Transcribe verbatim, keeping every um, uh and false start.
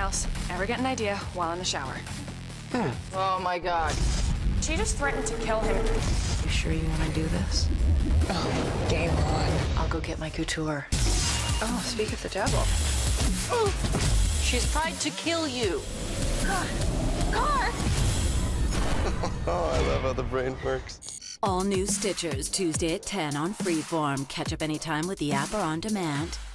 else. Ever get an idea while in the shower? Hmm. Oh my god. She just threatened to kill him. You sure you want to do this? Oh, game on. I'll go get my couture. Oh, speak of the devil. Oh, she's tried to kill you. Car! Car! Oh, I love how the brain works. All new Stitchers, Tuesday at ten on Freeform. Catch up anytime with the app or on demand.